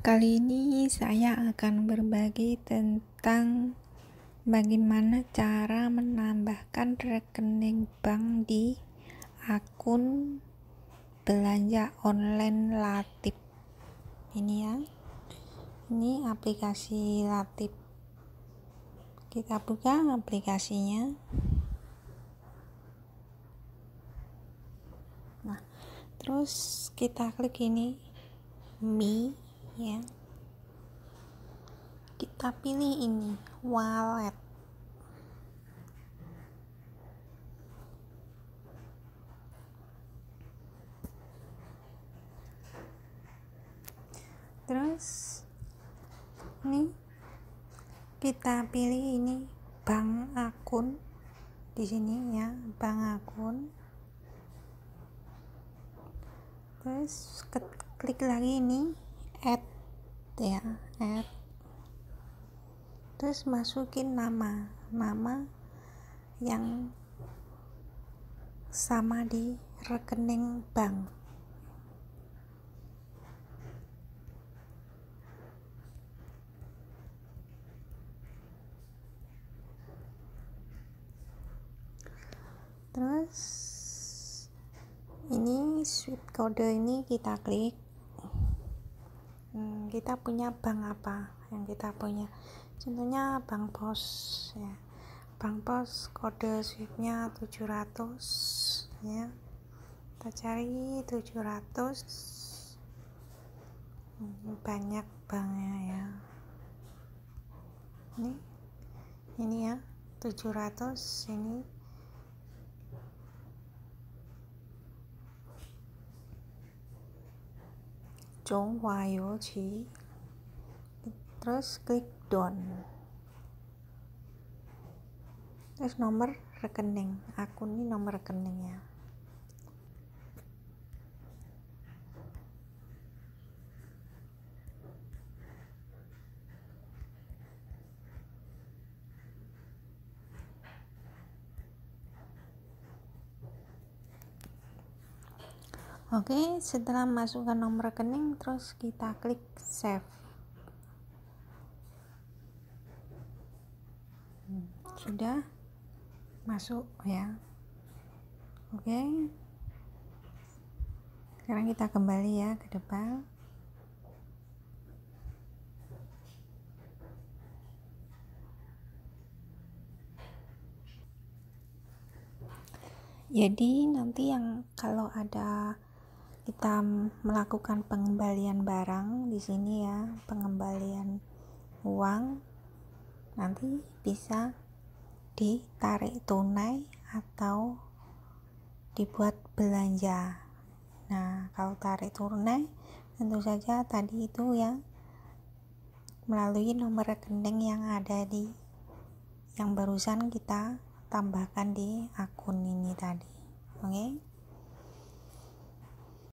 Kali ini saya akan berbagi tentang bagaimana cara menambahkan rekening bank di akun belanja online Latip. Ini ya, ini aplikasi Latip. Kita buka aplikasinya. Nah, terus kita klik ini Mi ya, kita pilih ini wallet. Terus ini kita pilih ini bank akun di sini ya, bank akun. Terus klik lagi ini add ya, add. Terus masukin nama yang sama di rekening bank. Terus ini swift code ini kita klik. Kita punya bank apa yang kita punya, contohnya bank pos ya, bank pos kode swiftnya 700 ya, kita cari 700. Banyak banknya ya, ini ya 700 ini. Terus klik done. Terus nomor rekening akun, ini nomor rekeningnya. Oke, setelah masukkan nomor rekening, terus kita klik save. Sudah masuk ya. Oke, sekarang kita kembali ya ke depan. Jadi nanti yang kalau ada kita melakukan pengembalian barang di sini ya, pengembalian uang, nanti bisa ditarik tunai atau dibuat belanja. Nah, kalau tarik tunai tentu saja tadi itu ya melalui nomor rekening yang ada di yang barusan kita tambahkan di akun ini tadi. Oke.